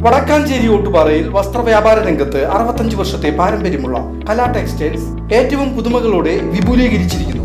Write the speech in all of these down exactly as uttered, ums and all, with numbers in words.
വടക്കാഞ്ചേരി ഓട്ടുപാറയിൽ വസ്ത്രവ്യാപാര രംഗത്ത് അറുപത്തഞ്ച് വർഷത്തെ പാരമ്പര്യമുള്ള കലാ ടെക്സ്റ്റൈൽസ് ഏറ്റവും പുതുമകളോടെ വിപുലീകരിച്ചിരിക്കുന്നു.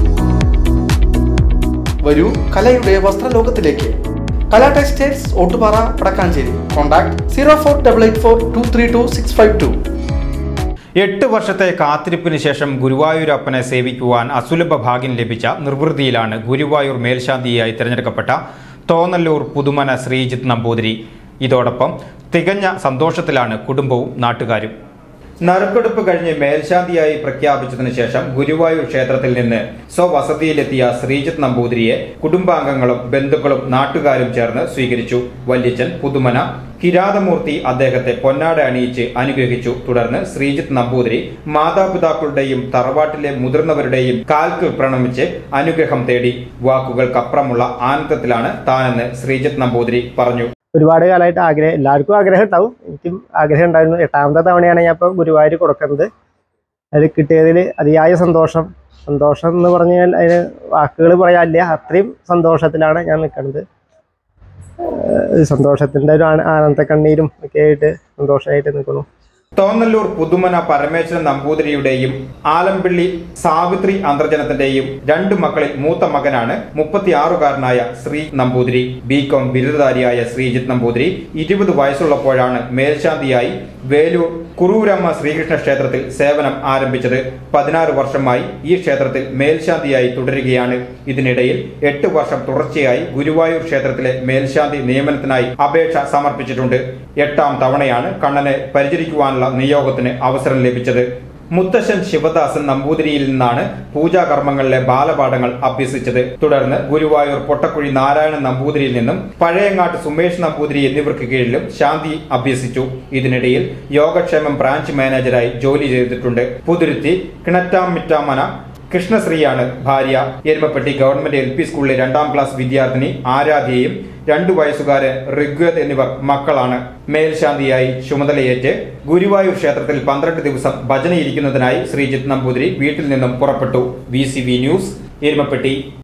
വരൂ കലയുടെ വസ്ത്രലോകത്തിലേക്ക്. Kala textiles Ottupara Vadakkanchery. Contact zero four double eight four two three two six five two. എട്ട് വർഷത്തെ കാത്തിരിപ്പിന് ശേഷം ഗുരുവായൂരപ്പനെ സേവിക്കുവാൻ അസുലഭ ഭാഗ്യം ലഭിച്ച നിർവൃതിയിലാണ് ഗുരുവായൂർ മേൽശാന്തിയായി തിരഞ്ഞെടുക്കപ്പെട്ട തോന്നല്ലൂർ പുതുമന ശ്രീജിത്ത് നമ്പൂതിരി. ഇതോടൊപ്പം തികഞ്ഞ സന്തോഷത്തിലാണ് കുടുംബവും നാട്ടുകാരും. നറുക്കെടുപ്പ് കഴിഞ്ഞ് മേൽശാന്തിയായി പ്രഖ്യാപിച്ചതിനു ശേഷം ഗുരുവായൂർ ക്ഷേത്രത്തിൽ നിന്ന് സ്വവസതിയിലെത്തിയ ശ്രീജിത്ത് നമ്പൂതിരിയെ കുടുംബാംഗങ്ങളും ബന്ധുക്കളും നാട്ടുകാരും ചേർന്ന് സ്വീകരിച്ചു. വല്യച്ഛൻ പുതുമന കിരാതമൂർത്തി അദ്ദേഹത്തെ പൊന്നാട അണിയിച്ച് അനുഗ്രഹിച്ചു. തുടർന്ന് ശ്രീജിത്ത് നമ്പൂതിരി മാതാപിതാക്കളുടെയും തറവാട്ടിലെ മുതിർന്നവരുടെയും കാൽക്കൽ പ്രണമിച്ച് അനുഗ്രഹം തേടി. വാക്കുകൾക്കപ്പുറമുള്ള ആനന്ദത്തിലാണ് താനെന്ന് ശ്രീജിത്ത് നമ്പൂതിരി പറഞ്ഞു. ഒരുപാട് കാലമായിട്ട് ആഗ്രഹം, എല്ലാവർക്കും ആഗ്രഹം ഉണ്ടാവും, എനിക്കും ആഗ്രഹം ഉണ്ടായിരുന്നു. എട്ടാമത്തെ തവണയാണ് ഞാൻ ഇപ്പോൾ ഗുരുവായൂർ കൊടുക്കുന്നത്. അതിൽ കിട്ടിയതിൽ അതിയായ സന്തോഷം. സന്തോഷം എന്ന് പറഞ്ഞാൽ അതിന് വാക്കുകൾ പറയാനില്ല, അത്രയും സന്തോഷത്തിലാണ് ഞാൻ നിൽക്കുന്നത്. സന്തോഷത്തിൻ്റെ ഒരു ആനന്ദ കണ്ണീരും ഒക്കെ ആയിട്ട് സന്തോഷമായിട്ട് നിൽക്കുന്നു. തോന്നല്ലൂർ പുതുമന പരമേശ്വരൻ നമ്പൂതിരിയുടെയും ആലമ്പിള്ളി സാവിത്രി അന്തർജനത്തിന്റെയും രണ്ടു മക്കളിൽ മൂത്ത മകനാണ് മുപ്പത്തിയാറുകാരനായ ശ്രീ നമ്പൂതിരി. ബികോം ബിരുദധാരിയായ ശ്രീജിത്ത് നമ്പൂതിരി ഇരുപത് വയസ്സുള്ളപ്പോഴാണ് മേൽശാന്തിയായി വേലൂർ കുറൂരമ്മ ശ്രീകൃഷ്ണ ക്ഷേത്രത്തിൽ സേവനം ആരംഭിച്ചത്. പതിനാറ് വർഷമായി ഈ ക്ഷേത്രത്തിൽ മേൽശാന്തിയായി തുടരുകയാണ്. ഇതിനിടയിൽ എട്ട് വർഷം തുടർച്ചയായി ഗുരുവായൂർ ക്ഷേത്രത്തിലെ മേൽശാന്തി നിയമനത്തിനായി അപേക്ഷ സമർപ്പിച്ചിട്ടുണ്ട്. എട്ടാം തവണയാണ് കണ്ണനെ പരിചരിക്കുവാനുള്ള നിയോഗത്തിന് അവസരം ലഭിച്ചത്. മുത്തശ്ശൻ ശിവദാസൻ നമ്പൂതിരിയിൽ നിന്നാണ് പൂജാകർമ്മങ്ങളിലെ ബാലപാഠങ്ങൾ അഭ്യസിച്ചത്. തുടർന്ന് ഗുരുവായൂർ പൊട്ടക്കുഴി നാരായണൻ നമ്പൂതിരിയിൽ നിന്നും പഴയങ്ങാട്ട് സുമേഷ് നമ്പൂതിരി എന്നിവർക്ക് കീഴിലും ശാന്തി അഭ്യസിച്ചു. ഇതിനിടയിൽ യോഗക്ഷേമം ബ്രാഞ്ച് മാനേജരായി ജോലി ചെയ്തിട്ടുണ്ട്. പുതുരുത്തി കിണറ്റാമിറ്റാമന കൃഷ്ണശ്രീയാണ് ഭാര്യ. എരുമപ്പെട്ടി ഗവൺമെന്റ് എൽ പി സ്കൂളിലെ രണ്ടാം ക്ലാസ് വിദ്യാർത്ഥിനി ആരാധ്യയും രണ്ടു വയസ്സുകാരൻ ഋഗ്വേദ് എന്നിവർ മക്കളാണ്. മേൽശാന്തിയായി ചുമതലയേറ്റ് ഗുരുവായൂർ ക്ഷേത്രത്തിൽ പന്ത്രണ്ട് ദിവസം ഭജനയിരിക്കുന്നതിനായി ശ്രീജിത്ത് നമ്പൂതിരി വീട്ടിൽ നിന്നും പുറപ്പെട്ടു. V C V news, Erumapetty.